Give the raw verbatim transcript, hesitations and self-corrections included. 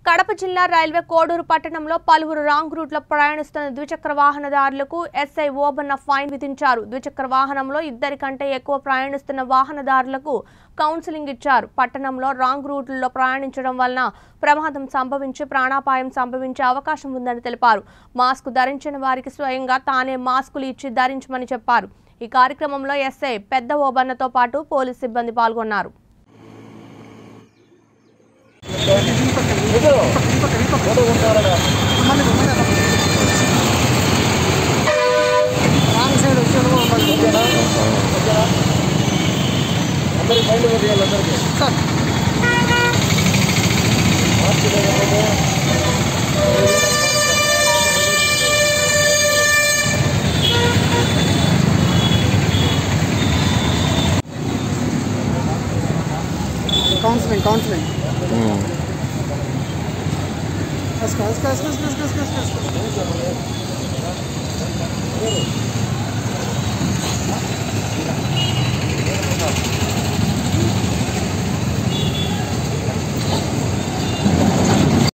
కడప జిల్లా రైల్వే కోడూరు పట్టణంలో పలువురు రాంగ్ రూట్లో ప్రయాణిస్తున్న ద్విచక్ర వాహనదారులకు ఎస్ఐ ఓబన్న ఫైన్ విధించారు. ద్విచక్ర వాహనంలో ఇద్దరి కంటే ఎక్కువ ప్రయాణిస్తున్న వాహనదారులకు కౌన్సిలింగ్ ఇచ్చారు. పట్టణంలో రాంగ్ రూట్లలో ప్రయాణించడం వలన ప్రమాదం సంభవించి ప్రాణాపాయం సంభవించే అవకాశం ఉందని తెలిపారు. మాస్క్ ధరించిన వారికి స్వయంగా తానే మాస్కులు ఇచ్చి ధరించమని చెప్పారు. ఈ కార్యక్రమంలో ఎస్ఐ పెద్ద ఓబన్నతో పాటు పోలీస్ సిబ్బంది పాల్గొన్నారు. Counseling, counseling. Hmm. Let's go, let's go, let's go, let's go, let's go, let's go.